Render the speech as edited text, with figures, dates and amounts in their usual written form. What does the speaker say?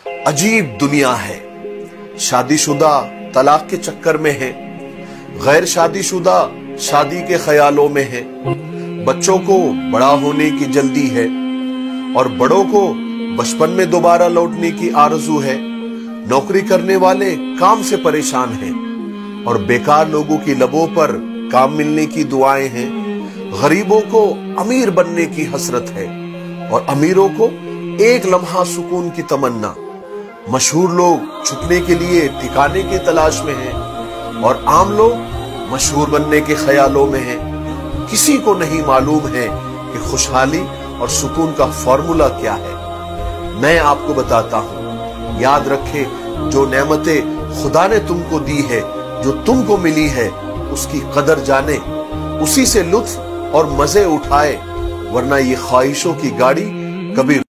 अजीब दुनिया है। शादीशुदा तलाक के चक्कर में है, गैर शादीशुदा शादी के ख्यालों में है। बच्चों को बड़ा होने की जल्दी है और बड़ों को बचपन में दोबारा लौटने की आरज़ू है। नौकरी करने वाले काम से परेशान हैं और बेकार लोगों की लबों पर काम मिलने की दुआएं हैं। गरीबों को अमीर बनने की हसरत है और अमीरों को एक लम्हा सुकून की तमन्ना। मशहूर लोग छुपने के लिए ठिकाने की तलाश में हैं और आम लोग मशहूर बनने के ख्यालों में हैं। किसी को नहीं मालूम है कि खुशहाली और सुकून का फॉर्मूला क्या है। मैं आपको बताता हूं। याद रखे, जो नेमतें खुदा ने तुमको दी है, जो तुमको मिली है, उसकी कदर जाने, उसी से लुत्फ और मजे उठाए, वरना ये ख्वाहिशों की गाड़ी कभी